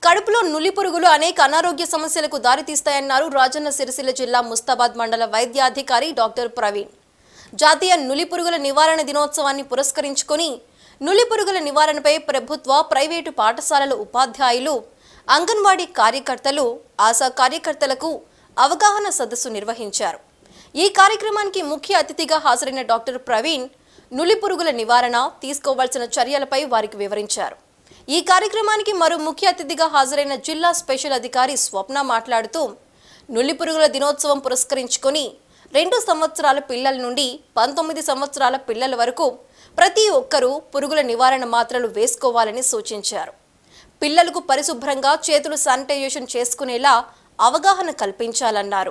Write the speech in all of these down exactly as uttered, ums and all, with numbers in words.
కడుపులో నులి పురుగులు అనేక అనారోగ్య సమస్యలకు దారితీస్తాయన్నారు రాజన్న సిరిసిల్ల జిల్లా ముస్తాబాద్ మండల వైద్యాధికారి డాక్టర్ ప్రవీణ్. జాతీయ నులి పురుగుల నివారణ దినోత్సవాన్ని పురస్కరించుకొని నులి పురుగుల నివారణపై ప్రభుత్వ ప్రైవేటు పాఠశాలల ఉపాధ్యాయులు, అంగన్వాడీ కార్యకర్తలు, ఆశా కార్యకర్తలకు అవగాహన సదస్సు నిర్వహించారు. ఈ కార్యక్రమానికి ముఖ్య అతిథిగా హాజరైన డాక్టర్ ప్రవీణ్ నులి పురుగుల నివారణ తీసుకోవాల్సిన చర్యలపై వారికి వివరించారు. ఈ కార్యక్రమానికి మరో ముఖ్య అతిథిగా హాజరైన జిల్లా స్పెషల్ అధికారి స్వప్న మాట్లాడుతూ, నులి పురుగుల దినోత్సవం పురస్కరించుకొని రెండు సంవత్సరాల పిల్లల నుండి పంతొమ్మిది సంవత్సరాల పిల్లల వరకు ప్రతి ఒక్కరూ పురుగుల నివారణ మాత్రలు వేసుకోవాలని సూచించారు. పిల్లలకు పరిశుభ్రంగా చేతులు శానిటైజేషన్ చేసుకునేలా అవగాహన కల్పించాలన్నారు.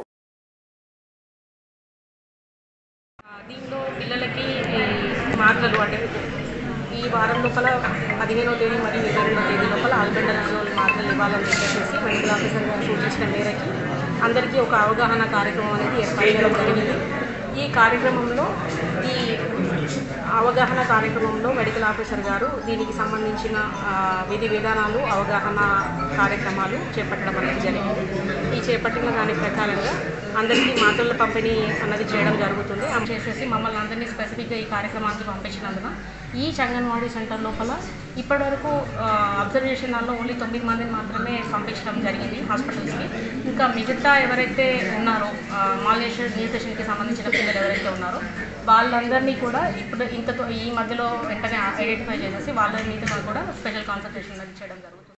దీనిలో పిల్లలకి మాత్రలు అంటే ఈ వారం లోపల పదిహేనో తేదీ మరియు ఇరవై రెండో తేదీ లోపల ఆల్బెండజోల్ మాత్రలు ఇవ్వాలని చెప్పేసి మెడికల్ ఆఫీసర్ గారు సూచించిన మేరకి అందరికీ ఒక అవగాహన కార్యక్రమం అనేది ఏర్పాటు చేయడం జరిగింది. ఈ కార్యక్రమంలో ఈ అవగాహన కార్యక్రమంలో మెడికల్ ఆఫీసర్ గారు దీనికి సంబంధించిన విధి విధానాలు, అవగాహన కార్యక్రమాలు చేపట్టడం అనేది జరిగింది. ఈ చేపట్టిన దాని ప్రకారంగా అందరికీ మాత్రల పంపిణీ అన్నది చేయడం జరుగుతుంది. ఆమె చేసేసి మమ్మల్ని అందరినీ స్పెసిఫిక్గా ఈ కార్యక్రమానికి పంపించినందున ఈ అంగన్వాడీ సెంటర్ లోపల ఇప్పటివరకు అబ్జర్వేషన్ హాల్లో ఓన్లీ తొమ్మిది మందిని మాత్రమే పంపించడం జరిగింది హాస్పిటల్స్కి. ఇంకా మిగతా ఎవరైతే ఉన్నారో మాల్న్యూట్రిషన్ న్యూట్రిషన్కి సంబంధించిన పిల్లలు ఎవరైతే ఉన్నారో వాళ్ళందరినీ కూడా ఇప్పుడు ఇంతతో ఈ మధ్యలో వెంటనే ఐడెంటిఫై చేసేసి వాళ్ళ మీద కూడా స్పెషల్ కాన్సన్ట్రేషన్ చేయడం జరుగుతుంది.